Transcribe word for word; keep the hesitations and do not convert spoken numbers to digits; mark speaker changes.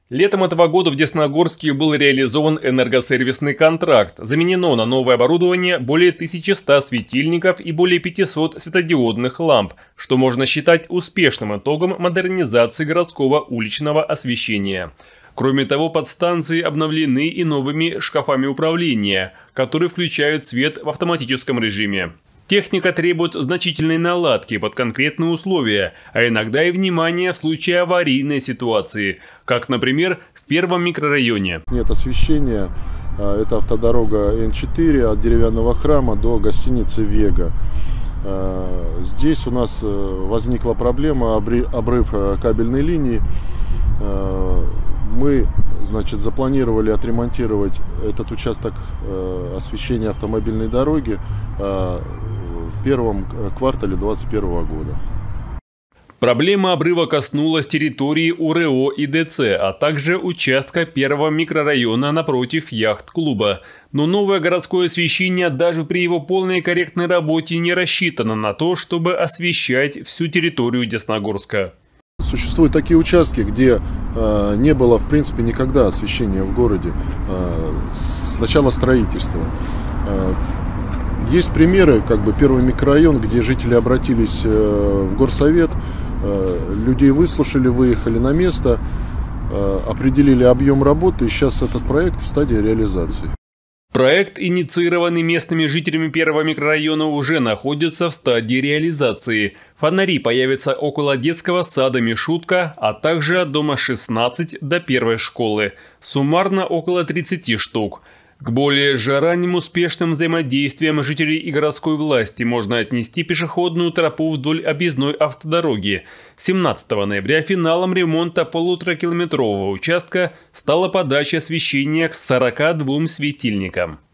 Speaker 1: Летом этого года в Десногорске был реализован энергосервисный контракт. Заменено на новое оборудование более тысячи ста светильников и более пятисот светодиодных ламп, что можно считать успешным итогом модернизации городского уличного освещения. Кроме того, подстанции обновлены и новыми шкафами управления, которые включают свет в автоматическом режиме. Техника требует значительной наладки под конкретные условия, а иногда и внимания в случае аварийной ситуации, как, например, в первом микрорайоне.
Speaker 2: Нет освещения, это автодорога Н четыре от Деревянного храма до гостиницы «Вега». Здесь у нас возникла проблема, обрыв кабельной линии. Мы, значит, запланировали отремонтировать этот участок освещения автомобильной дороги в первом квартале две тысячи двадцать первого года.
Speaker 1: Проблема обрыва коснулась территории УРЭО и ДЦ, а также участка первого микрорайона напротив яхт-клуба. Но новое городское освещение даже при его полной корректной работе не рассчитано на то, чтобы освещать всю территорию Десногорска.
Speaker 2: Существуют такие участки, где э, не было, в принципе, никогда освещения в городе э, с начала строительства. Э, есть примеры, как бы первый микрорайон, где жители обратились э, в горсовет, э, людей выслушали, выехали на место, э, определили объем работы, и сейчас этот проект в стадии реализации.
Speaker 1: Проект, инициированный местными жителями первого микрорайона, уже находится в стадии реализации. Фонари появятся около детского сада «Мишутка», а также от дома шестнадцать до первой школы. Суммарно около тридцати штук. К более же ранним успешным взаимодействиям жителей и городской власти можно отнести пешеходную тропу вдоль объездной автодороги. семнадцатого ноября финалом ремонта полуторакилометрового участка стала подача освещения к сорока двум светильникам.